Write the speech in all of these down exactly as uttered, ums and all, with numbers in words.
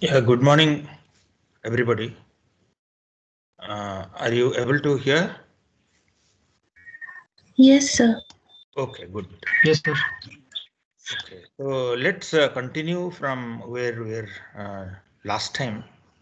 Yeah, good morning, everybody. Uh, are you able to hear? Yes, sir. Okay, good. Yes, sir. Okay, so let's uh, continue from where we were uh, last time.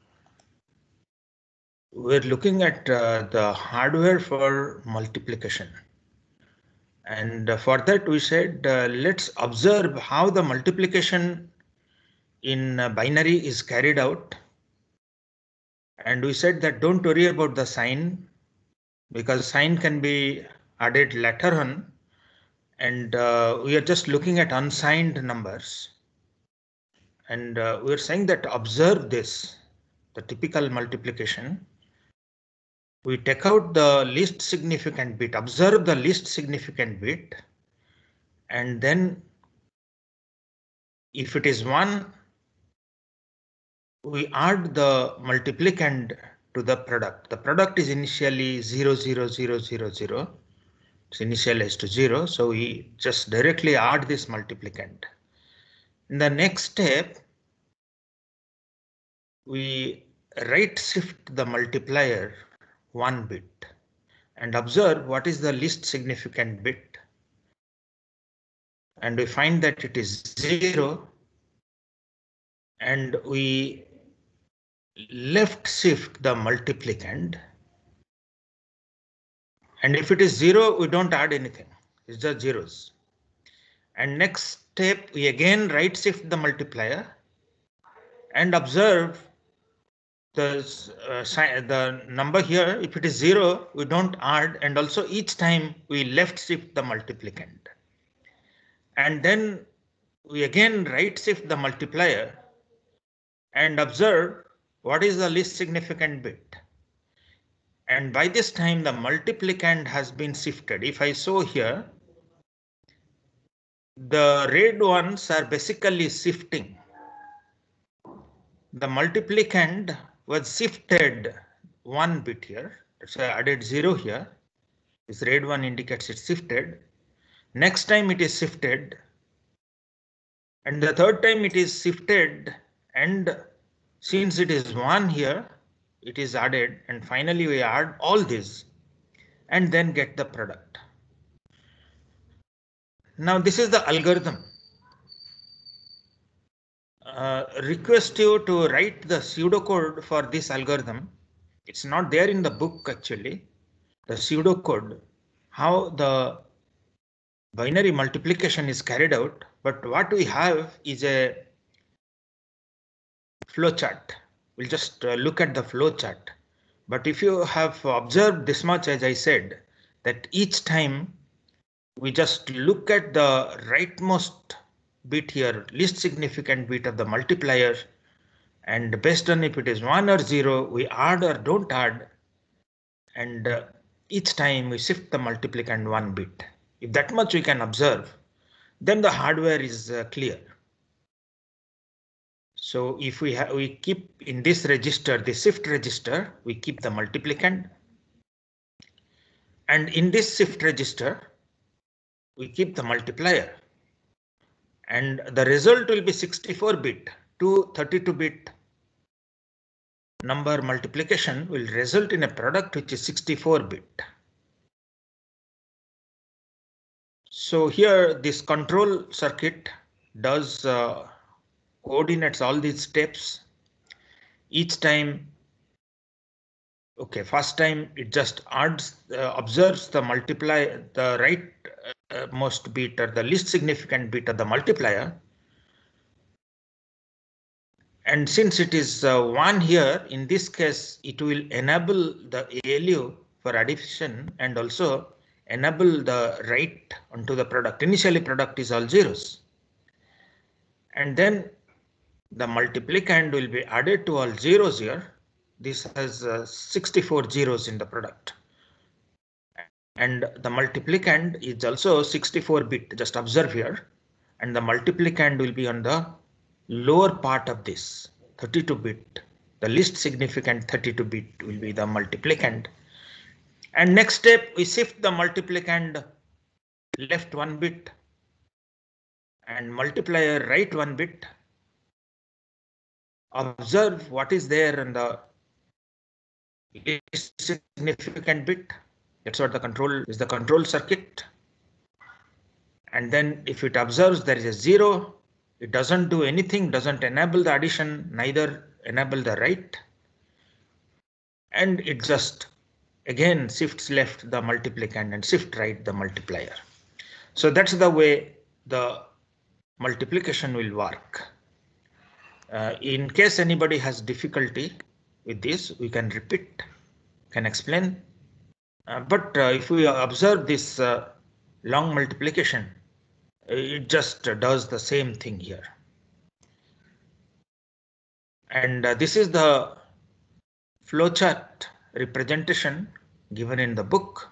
We're looking at uh, the hardware for multiplication. And uh, for that, we said, uh, let's observe how the multiplication in uh, binary is carried out. And we said that don't worry about the sign, because sign can be added later on. And uh, we are just looking at unsigned numbers. And uh, we're saying that observe this, the typical multiplication. We take out the least significant bit, observe the least significant bit. And then if it is one, we add the multiplicand to the product. The product is initially zero, zero, zero, zero, zero. It's initialized to zero. So we just directly add this multiplicand. In the next step, we right shift the multiplier one bit and observe what is the least significant bit. And we find that it is zero. And we left shift the multiplicand. And if it is zero, we don't add anything. It's just zeros. And next step, we again right shift the multiplier and observe the, uh, the number here. If it is zero, we don't add. And also each time we left shift the multiplicand. And then we again right shift the multiplier and observe what is the least significant bit. And by this time, the multiplicand has been shifted. If I show here, the red ones are basically shifting. The multiplicand was shifted one bit here. So I added zero here. This red one indicates it's shifted. Next time it is shifted. And the third time it is shifted. And since it is one here, it is added. And finally we add all these and then get the product. Now this is the algorithm. Uh, request you to write the pseudocode for this algorithm. It's not there in the book actually. The pseudocode, how the binary multiplication is carried out. But what we have is a flowchart. We'll just uh, look at the flowchart. But if you have observed this much, as I said, that each time we just look at the rightmost bit here, least significant bit of the multiplier, and based on if it is one or zero, we add or don't add. And uh, each time we shift the multiplicand one bit. If that much we can observe, then the hardware is uh, clear. So if we have, we keep in this register, the shift register, we keep the multiplicand. And in this shift register, we keep the multiplier. And the result will be sixty-four bit to thirty-two bit number multiplication will result in a product which is sixty-four bit. So here this control circuit does uh, coordinates all these steps. Each time, okay, first time it just adds, uh, observes the multiply, the right uh, most bit or the least significant bit of the multiplier. And since it is uh, one here, in this case, it will enable the A L U for addition and also enable the write onto the product. Initially, product is all zeros. And then the multiplicand will be added to all zeros here. This has uh, sixty-four zeros in the product. And the multiplicand is also sixty-four bit, just observe here. And the multiplicand will be on the lower part of this, thirty-two bit. The least significant thirty-two bit will be the multiplicand. And next step, we shift the multiplicand left one bit and multiplier right one bit. observe what is there in the least significant bit. That's what the control is, the control circuit. And then if it observes there is a zero, it doesn't do anything, doesn't enable the addition, neither enable the write. And it just again shifts left the multiplicand and shift right the multiplier. So that's the way the multiplication will work. Uh, in case anybody has difficulty with this, we can repeat, can explain. Uh, but uh, if we observe this uh, long multiplication, it just does the same thing here. And uh, this is the flowchart representation given in the book.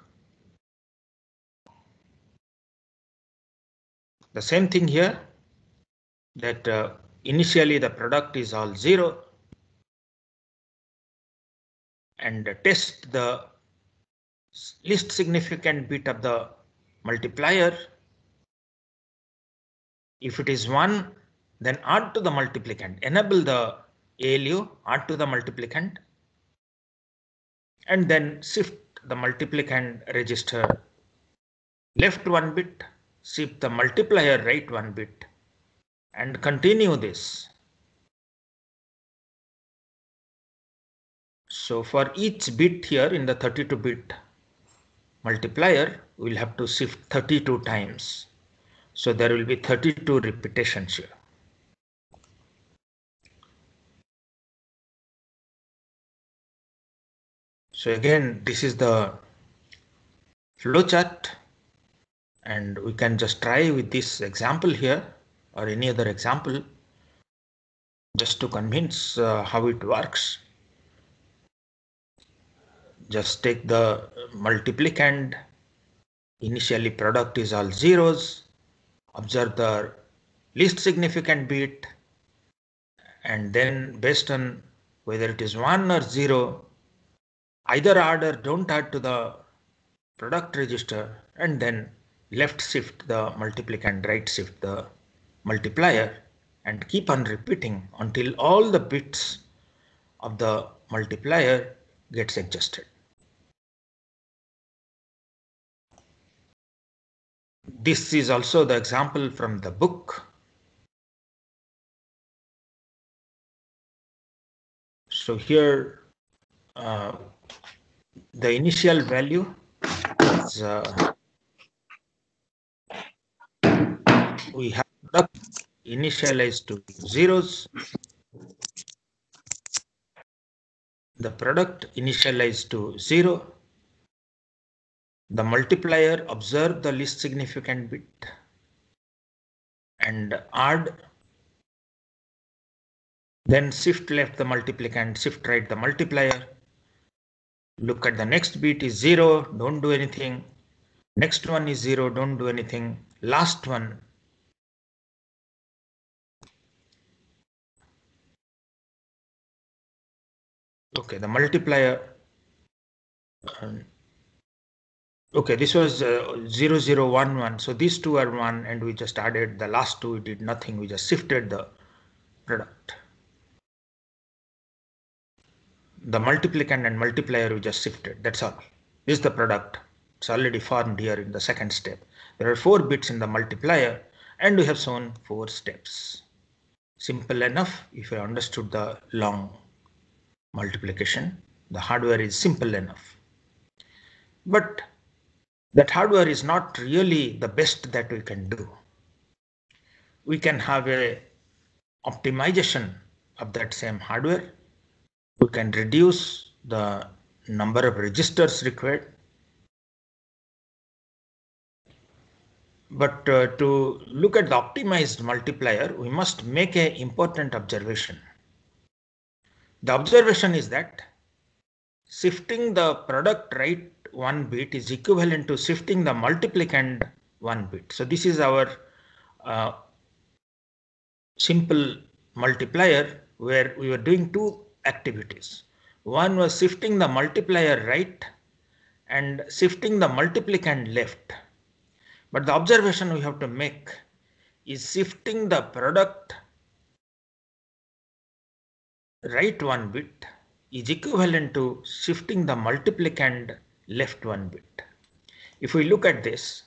The same thing here, that uh, initially the product is all zero, and uh, test the least significant bit of the multiplier. If it is one, then add to the multiplicand, enable the A L U, add to the multiplicand, and then shift the multiplicand register left one bit, shift the multiplier right one bit, and continue this. So for each bit here in the thirty-two bit multiplier, we'll have to shift thirty-two times. So there will be thirty-two repetitions here. So again, this is the flowchart, and we can just try with this example here or any other example just to convince uh, how it works. Just take the multiplicand, initially product is all zeros, observe the least significant bit, and then based on whether it is one or zero, either add or don't add to the product register, and then left shift the multiplicand, right shift the multiplier, and keep on repeating until all the bits of the multiplier gets adjusted. This is also the example from the book. So here uh, the initial value is uh, we have product initialized to zeros, the product initialized to zero, the multiplier observe the least significant bit and add, then shift left the multiplicand, shift right the multiplier. Look at the next bit is zero, don't do anything. Next one is zero, don't do anything. Last one, okay, the multiplier, uh, okay, this was uh, zero, zero, one, one. So these two are one, and we just added the last two, we did nothing, we just shifted the product. The multiplicand and multiplier we just shifted, that's all. This is the product. It's already formed here in the second step. There are four bits in the multiplier, and we have shown four steps. Simple enough if you understood the long multiplication. The hardware is simple enough. But that hardware is not really the best that we can do. We can have a optimization of that same hardware. We can reduce the number of registers required. But uh, to look at the optimized multiplier, we must make an important observation. The observation is that shifting the product right one bit is equivalent to shifting the multiplicand one bit. So this is our uh, simple multiplier where we were doing two activities. One was shifting the multiplier right and shifting the multiplicand left. But the observation we have to make is shifting the product right one bit is equivalent to shifting the multiplicand left one bit. If we look at this,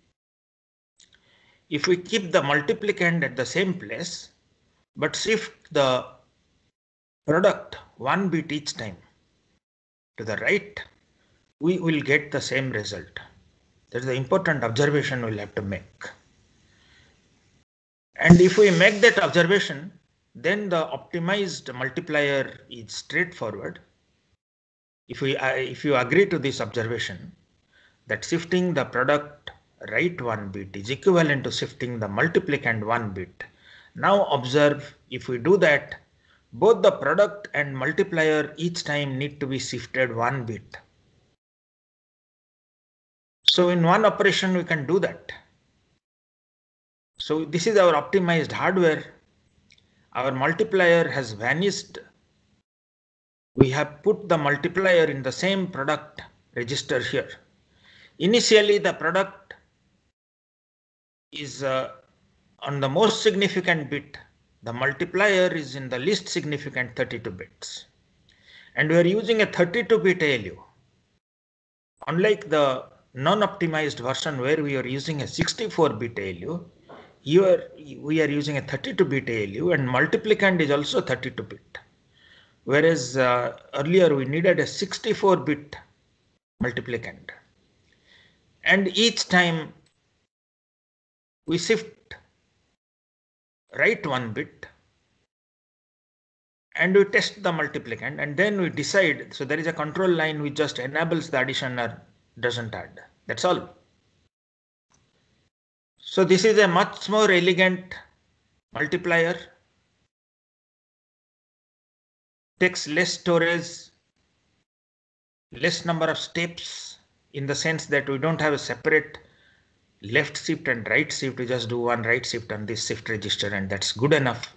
if we keep the multiplicand at the same place, but shift the product one bit each time to the right, we will get the same result. That is the important observation we'll have to make. And if we make that observation, then the optimized multiplier is straightforward. If we uh, if you agree to this observation, that shifting the product right one bit is equivalent to shifting the multiplicand one bit. Now observe, if we do that, both the product and multiplier each time need to be shifted one bit. So in one operation we can do that. So this is our optimized hardware. Our multiplier has vanished. We have put the multiplier in the same product register here. Initially the product is uh, on the most significant bit. The multiplier is in the least significant thirty-two bits. And we are using a thirty-two bit A L U. Unlike the non-optimized version where we are using a sixty-four bit A L U, here we are using a thirty-two bit A L U, and multiplicand is also thirty-two bit. Whereas uh, earlier we needed a sixty-four bit multiplicand. And each time we shift right one bit and we test the multiplicand, and then we decide. So there is a control line which just enables the addition or doesn't add. That's all. So this is a much more elegant multiplier. Takes less storage, less number of steps, in the sense that we don't have a separate left shift and right shift. We just do one right shift on this shift register, and that's good enough.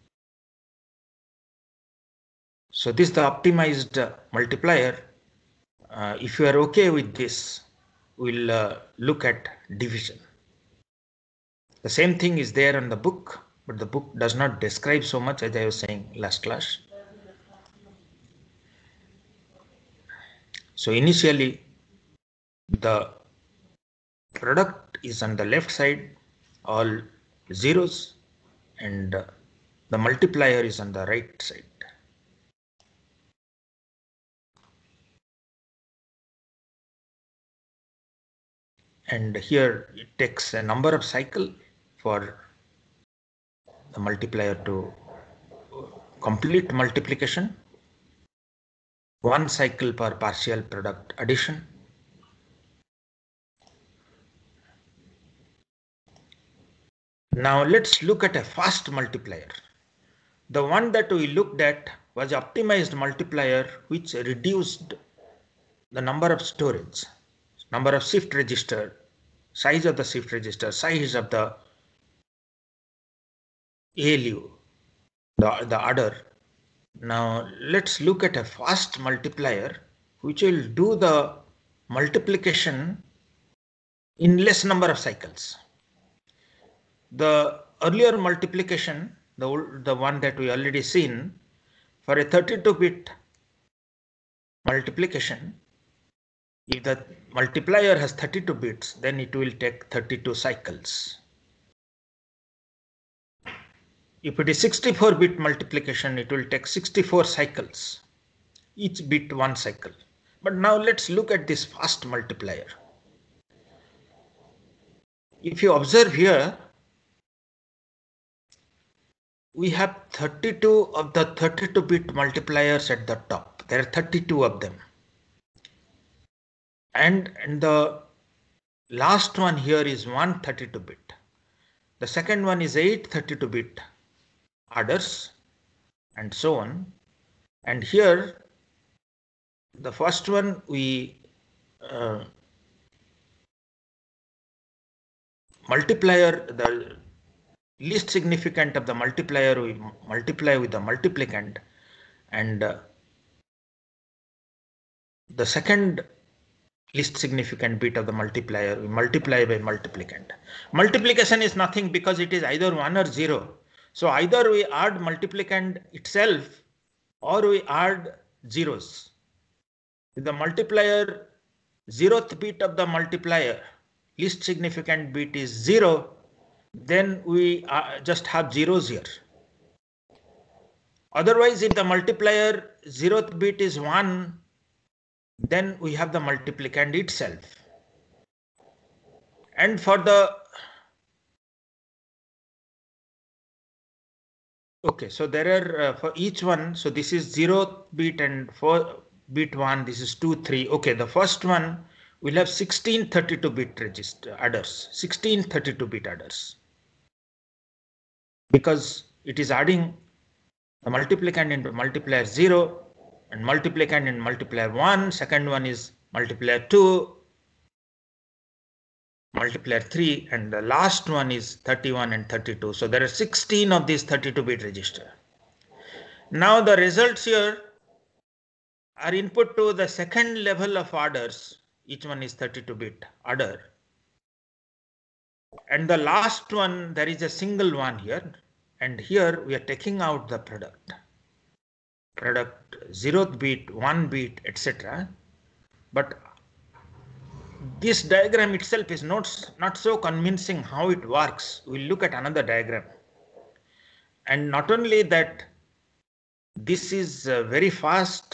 So this is the optimized uh, multiplier. Uh, if you are okay with this, we'll uh, look at division. The same thing is there on the book, but the book does not describe so much, as I was saying last class. So initially the product is on the left side, all zeros, and uh, the multiplier is on the right side. And here it takes a number of cycles for the multiplier to complete multiplication. One cycle per partial product addition. Now let's look at a fast multiplier. The one that we looked at was optimized multiplier, which reduced the number of storage, number of shift register, size of the shift register, size of the A L U, the, the adder. Now let's look at a fast multiplier which will do the multiplication in less number of cycles. The earlier multiplication, the, the one that we already seen, for a thirty-two bit multiplication, if the multiplier has thirty-two bits, then it will take thirty-two cycles. If it is sixty-four bit multiplication, it will take sixty-four cycles, each bit one cycle. But now let's look at this fast multiplier. If you observe here, we have thirty-two of the thirty-two bit multipliers at the top. There are thirty-two of them. And, and the last one here is one thirty-two bit. The second one is eight thirty-two bit adders, and so on. And here, the first one we uh, multiplier, the least significant of the multiplier, we multiply with the multiplicand, and uh, the second least significant bit of the multiplier we multiply by multiplicand. Multiplication is nothing because it is either one or zero. So either we add multiplicand itself or we add zeros. If the multiplier, zeroth bit of the multiplier, least significant bit is zero, then we uh, just have zeros here. Otherwise, if the multiplier zeroth bit is one, then we have the multiplicand itself. And for the, okay, so there are uh, for each one, so this is zeroth bit and for bit one, this is two, three. Okay, the first one will have sixteen thirty-two bit register adders, sixteen thirty-two bit adders, because it is adding the multiplicand into multiplier zero and multiplicand in multiplier one. Second one is multiplier two, multiplier three, and the last one is thirty-one and thirty-two. So there are sixteen of these thirty-two bit register. Now the results here are input to the second level of orders. Each one is thirty-two bit order. And the last one, there is a single one here. And here we are taking out the product. Product zeroth bit, one bit, et cetera. But this diagram itself is not, not so convincing how it works. We'll look at another diagram. And not only that, this is uh, very fast.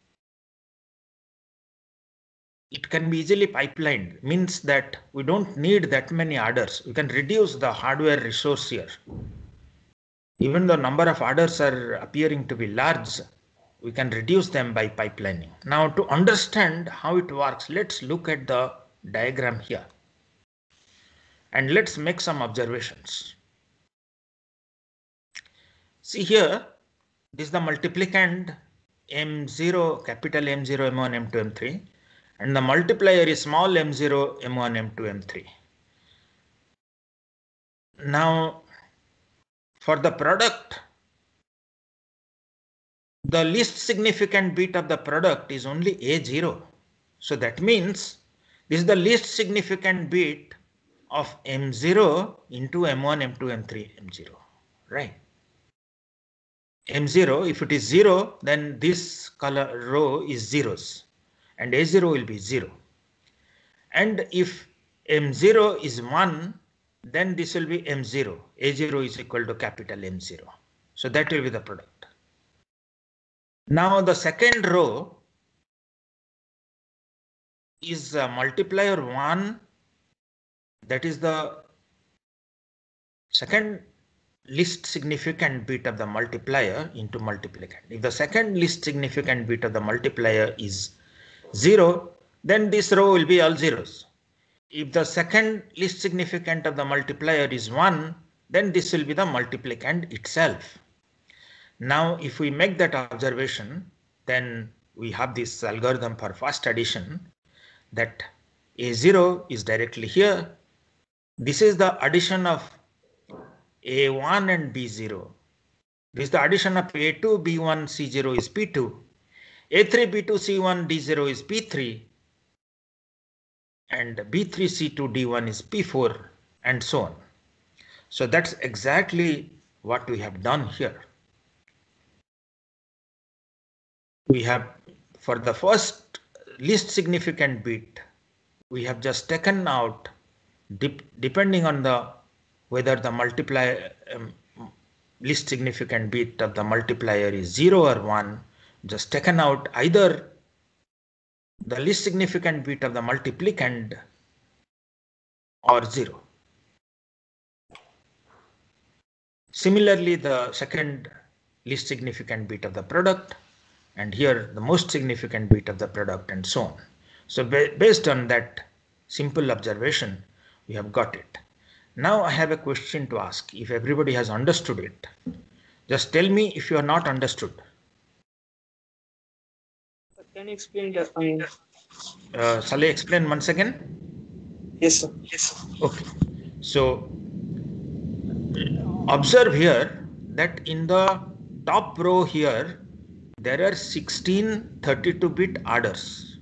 It can be easily pipelined, means that we don't need that many orders. We can reduce the hardware resource here. Even though number of orders are appearing to be large, we can reduce them by pipelining. Now, to understand how it works, let's look at the diagram here. And let's make some observations. See here, this is the multiplicand M zero, capital M zero, M one, M two, M three. And the multiplier is small m zero, m one, m two, m three. Now, for the product, the least significant bit of the product is only A zero. So that means this is the least significant bit of M zero into M one, M two, M three, M zero, right? M zero, if it is zero, then this color row is zeros. And A zero will be zero. And if M zero is one, then this will be M zero. A zero is equal to capital M zero. So that will be the product. Now the second row is a multiplier one. That is the second least significant bit of the multiplier into multiplicand. If the second least significant bit of the multiplier is zero, then this row will be all zeros. If the second least significant of the multiplier is one, then this will be the multiplicand itself. Now, if we make that observation, then we have this algorithm for fast addition that A zero is directly here. This is the addition of A one and B zero. This is the addition of A two, B one, C zero is P two. A three, B two, C one, D zero is P three. And B three, C two, D one is P four, and so on. So that's exactly what we have done here. We have, for the first least significant bit, we have just taken out, dep depending on the whether the multiplier um, least significant bit of the multiplier is zero or one, just taken out either the least significant bit of the multiplicand or zero. Similarly, the second least significant bit of the product, and here the most significant bit of the product, and so on. So ba based on that simple observation, we have got it. Now I have a question to ask. If everybody has understood it, just tell me if you are not understood. Can you explain that? I mean, uh, shall I explain once again? Yes, sir. Yes, sir. Okay. So observe here that in the top row here, there are sixteen thirty-two bit orders.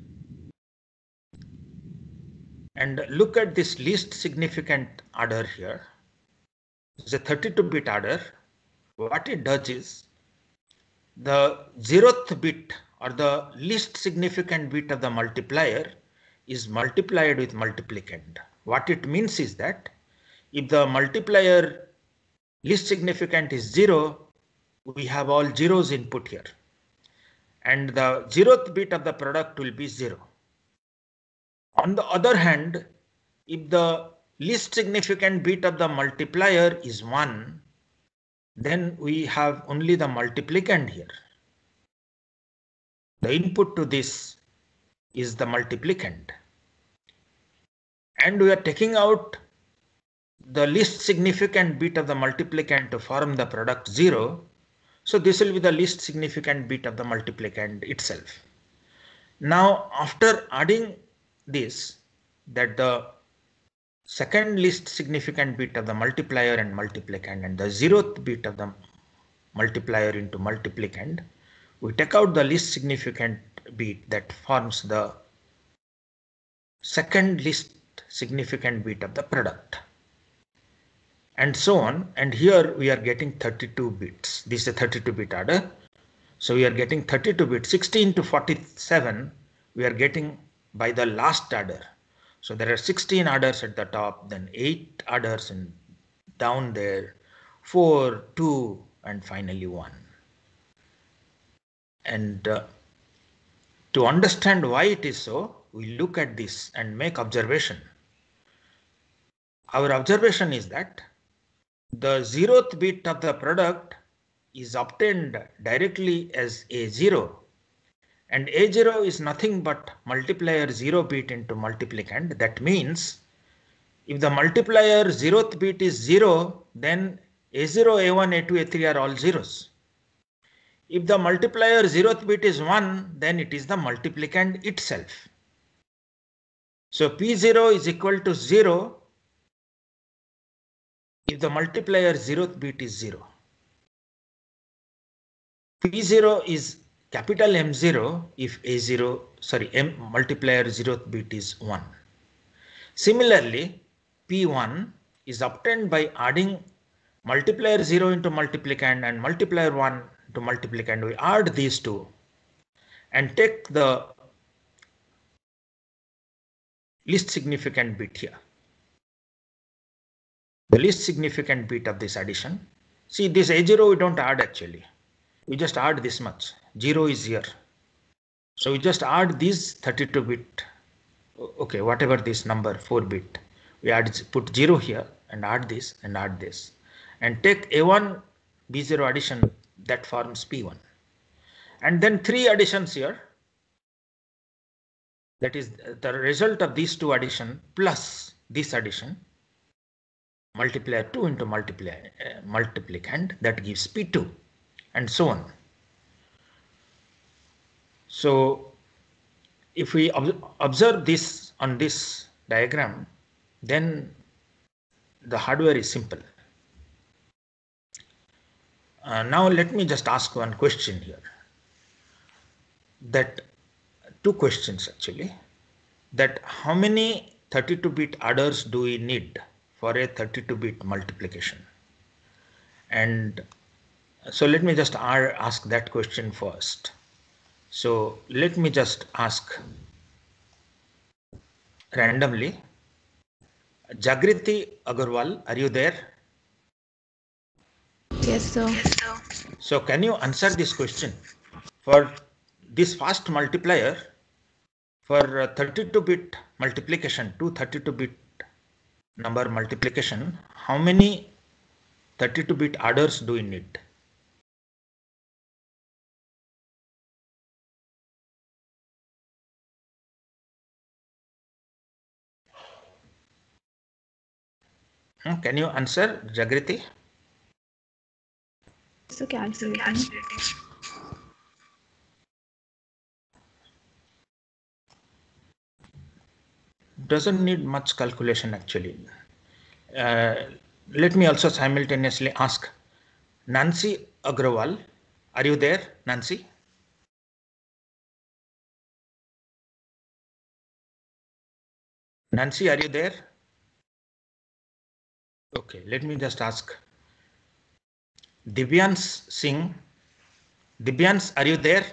And look at this least significant order here. It's a thirty-two bit order. What it does is, the zeroth bit or the least significant bit of the multiplier is multiplied with multiplicand. What it means is that if the multiplier least significant is zero, we have all zeros input here. And the zeroth bit of the product will be zero. On the other hand, if the least significant bit of the multiplier is one, then we have only the multiplicand here. The input to this is the multiplicand. And we are taking out the least significant bit of the multiplicand to form the product zero. So this will be the least significant bit of the multiplicand itself. Now, after adding this, that the second least significant bit of the multiplier and multiplicand and the zeroth bit of the multiplier into multiplicand, we take out the least significant bit that forms the second least significant bit of the product, and so on. And here we are getting thirty-two bits. This is a thirty-two bit adder. So we are getting thirty-two bits. sixteen to forty-seven we are getting by the last adder. So there are sixteen adders at the top, then eight adders and down there, four, two, and finally one. And uh, to understand why it is so, we look at this and make observation. Our observation is that the zeroth bit of the product is obtained directly as A zero. And A zero is nothing but multiplier zero bit into multiplicand. That means if the multiplier zeroth bit is zero, then A zero, A one, A two, A three are all zeros. If the multiplier zeroth bit is one, then it is the multiplicand itself. So P zero is equal to zero if the multiplier zeroth bit is zero. P zero is capital M zero if A zero, sorry, M multiplier zeroth bit is one. Similarly, P one is obtained by adding multiplier zero into multiplicand and multiplier one to multiplicand. We add these two and take the least significant bit here. The least significant bit of this addition. See, this A zero we don't add actually. We just add this much. zero is here. So we just add these thirty-two bit. Okay, whatever this number, four bit. We add, put zero here and add this and add this. And take A one B zero addition that forms P one. And then three additions here. That is the result of these two addition plus this addition. Multiplier two into multiplier, uh, multiplicand, that gives P two, and so on. So if we ob observe this on this diagram, then the hardware is simple. Uh, now let me just ask one question here. That two questions actually. That how many thirty-two bit adders do we need for a thirty-two bit multiplication? And so let me just ask that question first. So let me just ask randomly. Jagriti Agarwal, are you there? Yes, sir. So can you answer this question? For this fast multiplier, for thirty-two bit multiplication, two thirty-two bit number multiplication, how many thirty-two bit adders do we need? Hmm, can you answer, Jagriti? So calculating. Doesn't need much calculation actually. Uh, let me also simultaneously ask Nancy Agrawal. Are you there, Nancy? Nancy, are you there? Okay, let me just ask Divyans Singh. Divyans, are you there?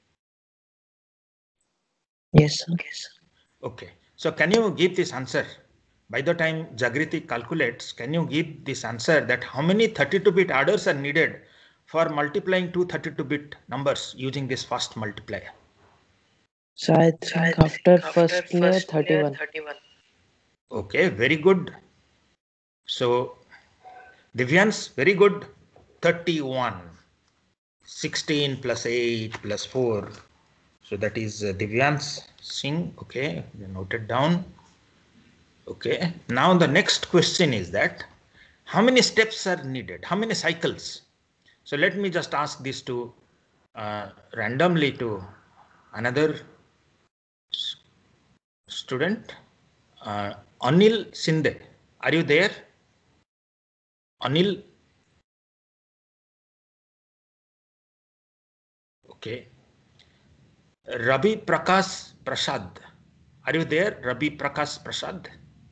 Yes, sir. Okay. So can you give this answer? By the time Jagriti calculates, can you give this answer that how many thirty-two bit adders are needed for multiplying two thirty-two bit numbers using this fast multiplier? So I think after first layer thirty-one. Okay, very good. So Divyans, very good. thirty-one. sixteen plus eight plus four. So that is uh, Divyans Singh. Okay, note it down. Okay, now the next question is that how many steps are needed? How many cycles? So let me just ask this to uh, randomly to another student. Uh, Anil Sinde, are you there? Anil? Okay. Ravi Prakash Prasad, are you there? Ravi Prakash Prasad?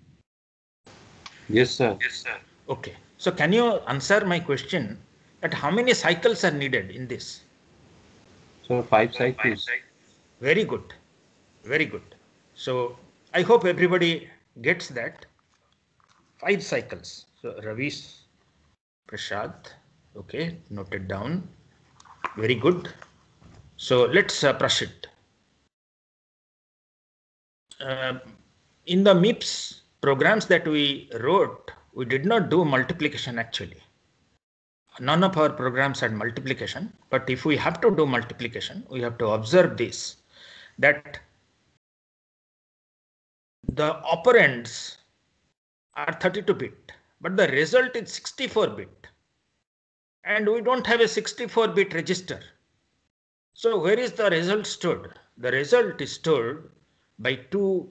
Yes, sir. Yes, sir. Okay. So can you answer my question that how many cycles are needed in this? So five cycles. Very good. Very good. So I hope everybody gets that. Five cycles. So Ravi Prasad. Okay, noted down. Very good. So let's uh, proceed. Uh, in the M I P S programs that we wrote, we did not do multiplication actually. None of our programs had multiplication, but if we have to do multiplication, we have to observe this, that the operands are thirty-two bit, but the result is sixty-four bit. And we don't have a sixty-four bit register. So where is the result stored? The result is stored by two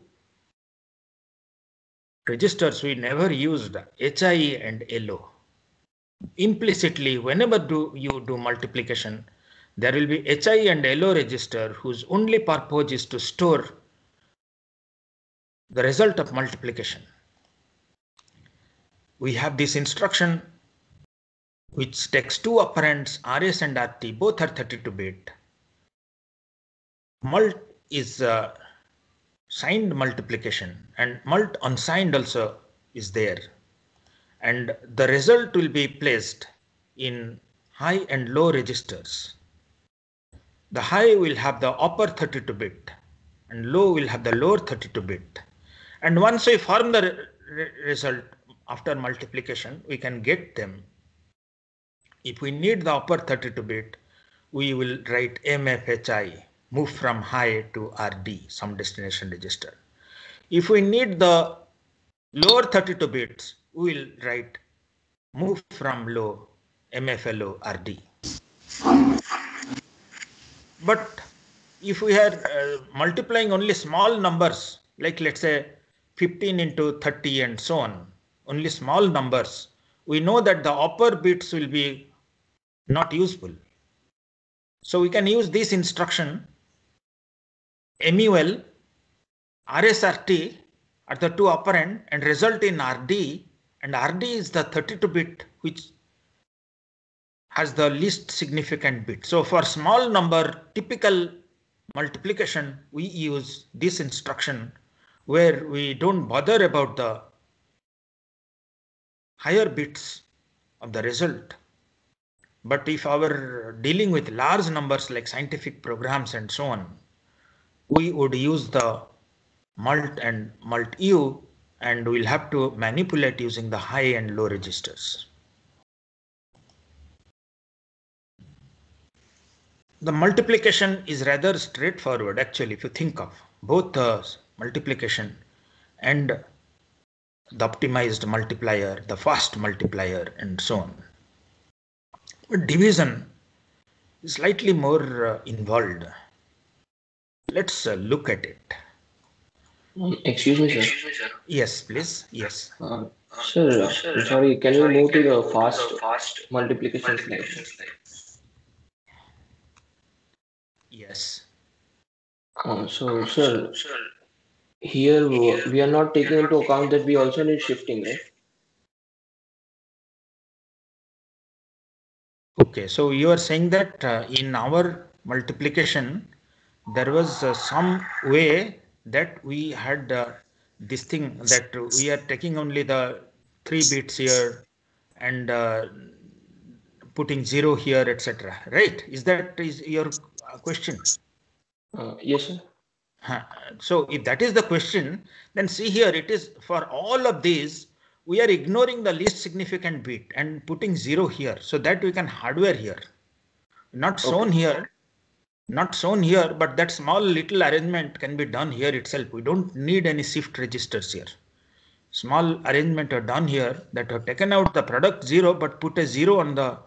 registers we never used, H I E and L O. Implicitly, whenever do you do multiplication, there will be H I E and L O register whose only purpose is to store the result of multiplication. We have this instruction which takes two operands, R S and R T, both are thirty-two bit. Mult is uh, signed multiplication and mult unsigned also is there. And the result will be placed in high and low registers. The high will have the upper thirty-two bit and low will have the lower thirty-two bit. And once we form the re result after multiplication, we can get them. If we need the upper thirty-two bit, we will write M F H I, move from high to R D, some destination register. If we need the lower thirty-two bits, we will write move from low, M F L O, R D. But if we are uh, multiplying only small numbers, like let's say fifteen into thirty and so on, only small numbers, we know that the upper bits will be not useful. So we can use this instruction, M U L, R S R T are the two operand and result in R D, and R D is the thirty-two bit which has the least significant bit. So for small number typical multiplication, we use this instruction where we don't bother about the higher bits of the result. But if our dealing with large numbers like scientific programs and so on, we would use the mult and mult U, and we'll have to manipulate using the high and low registers. The multiplication is rather straightforward actually, if you think of both the multiplication and the optimized multiplier, the fast multiplier and so on. But division is slightly more uh, involved. Let's uh, look at it. Um, excuse me, sir. Yes, please. Yes. Uh, sir, uh, sorry, can you move to the fast multiplication slide? Yes. Uh, so, sir, here we are not taking into account that we also need shifting, right? Okay, so you are saying that uh, in our multiplication, there was uh, some way that we had uh, this thing that we are taking only the three bits here and uh, putting zero here, et cetera. Right? Is that is your uh, question? Uh, yes, sir. Huh. So if that is the question, then see here it is for all of these, we are ignoring the least significant bit and putting zero here so that we can hardware here. Not shown Okay. here, not shown here, but that small little arrangement can be done here itself. We don't need any shift registers here. Small arrangement are done here that have taken out the product zero, but put a zero on the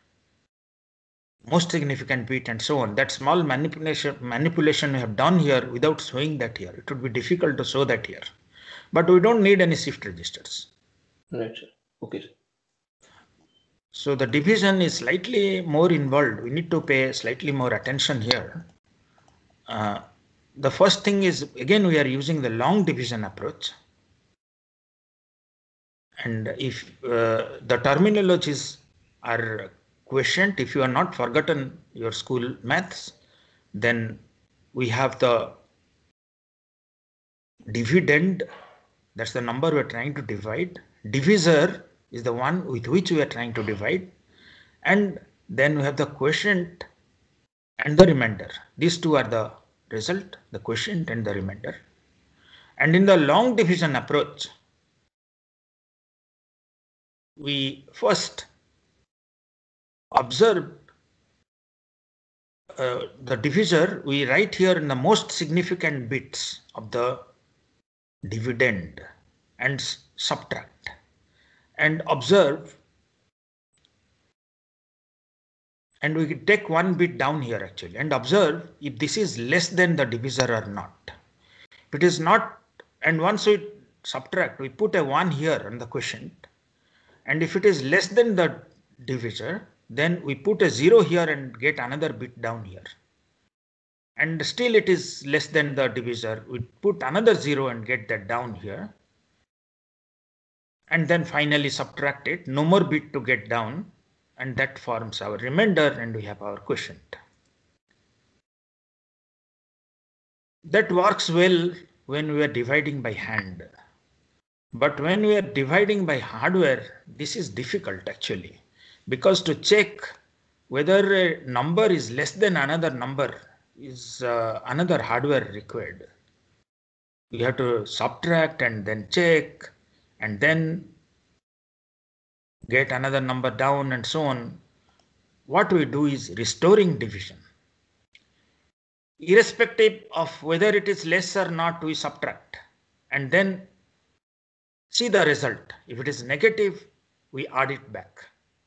most significant bit and so on. That small manipulation manipulation we have done here without showing that here. It would be difficult to show that here, but we don't need any shift registers. Right, sir. Okay, sir. So the division is slightly more involved. We need to pay slightly more attention here. Uh, the first thing is, again, we are using the long division approach. And if uh, the terminologies are questioned, if you are not forgotten your school maths, then we have the dividend, that's the number we are trying to divide. Divisor is the one with which we are trying to divide. And then we have the quotient and the remainder. These two are the result, the quotient and the remainder. And in the long division approach, we first observe uh, the divisor, we write here in the most significant bits of the dividend and subtract and observe, and we take one bit down here actually and observe if this is less than the divisor or not. If it is not, and once we subtract, we put a one here on the quotient, and if it is less than the divisor, then we put a zero here and get another bit down here. And still it is less than the divisor, we put another zero and get that down here. And then finally subtract it, no more bit to get down, and that forms our remainder and we have our quotient. That works well when we are dividing by hand. But when we are dividing by hardware, this is difficult actually, because to check whether a number is less than another number is uh, another hardware required. We have to subtract and then check and then get another number down and so on. What we do is restoring division. Irrespective of whether it is less or not, we subtract and then see the result. If it is negative, we add it back.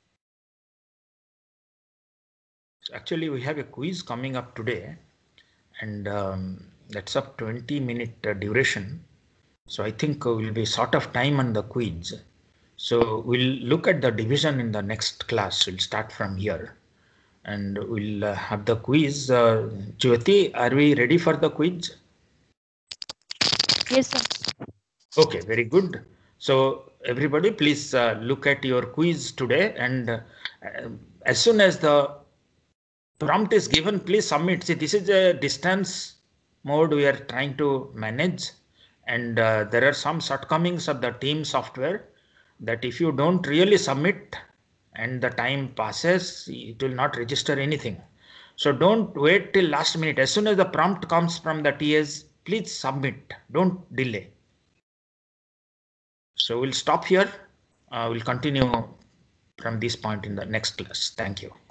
So actually, we have a quiz coming up today, and um, that's up twenty minute uh, duration. So I think uh, we'll be short of time on the quiz. So we'll look at the division in the next class. We'll start from here, and we'll uh, have the quiz. Uh, Jyoti, are we ready for the quiz? Yes, sir. Okay, very good. So everybody, please uh, look at your quiz today, and uh, as soon as the prompt is given, please submit. See, this is a distance mode we are trying to manage, and uh, there are some shortcomings of the team software that if you don't really submit and the time passes, it will not register anything. So don't wait till last minute. As soon as the prompt comes from the T As, please submit. Don't delay. So we'll stop here. Uh, we'll continue from this point in the next class. Thank you.